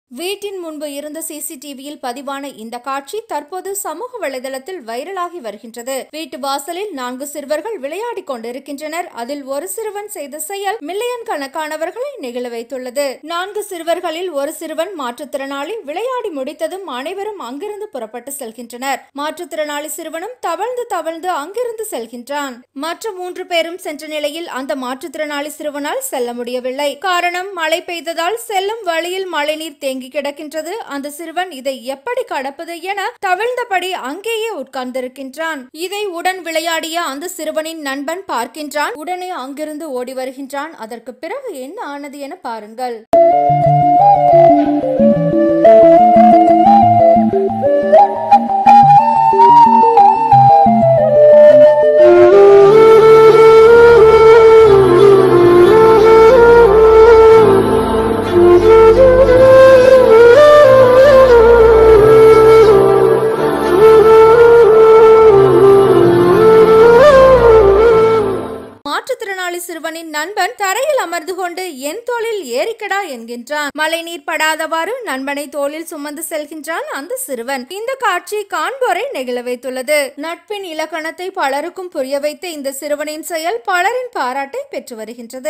வீட்டின் முன்பு இருந்த சிசிடிவியில் பதிவான இந்த காட்சி தற்போது சமூக வலைதளத்தில் வைரலாகி வருகின்றது. வீட்டு வாசலில் 4 சிறுவர்கள் விளையாடிக் கொண்டிருக்கின்றனர். அதில் ஒரு சிறுவன் செய்த செயல் மில்லியன் கணக்கானவர்களை நெகிழ வைத்துள்ளது. 4 சிறுவர்களில் ஒரு சிறுவன் மாற்றுத்திறனாளி. விளையாடி முடித்ததும் அனைவரும் அங்கிருந்து புறப்பட்டு செல்கின்றனர். மாற்றுத்திறனாளி சிறுவனும் தவழ்ந்து தவழ்ந்து அங்கிருந்து செல்கின்றான். மற்ற 3 பேரும் சென்ற நிலையில் அந்த மாற்றுத்திறனாளி சிறுவனால் செல்ல முடியவில்லை. காரணம், மழை பெய்ததால் செல்லும் வழியில் மழைநீர் தேங்கி கிடக்கின்றது. அந்த சிறுவன் இதை எப்படி கடப்பது என தவிழ்ந்தபடி அங்கேயே உட்கார்ந்திருக்கின்றான். இதை உடன் விளையாடிய அந்த சிறுவனின் நண்பன் பார்க்கின்றான். உடனே அங்கிருந்து ஓடி வருகின்றான். அதற்கு பிறகு என்ன ஆனது என பாருங்கள். மாற்றுத்திறனாளி சிறுவனின் நண்பன் தரையில் அமர்ந்து கொண்டு என் தோளில் ஏறிக்கடா என்கின்றான். மழைநீர் படாதவாறு நண்பனை தோளில் சுமந்து செல்கின்றான் அந்த சிறுவன். இந்த காட்சி காண்போரை நெகிழ வைத்துள்ளது. நட்பின் இலக்கணத்தை பலருக்கும் புரிய வைத்த இந்த சிறுவனின் செயல் பலரின் பாராட்டை பெற்று வருகின்றது.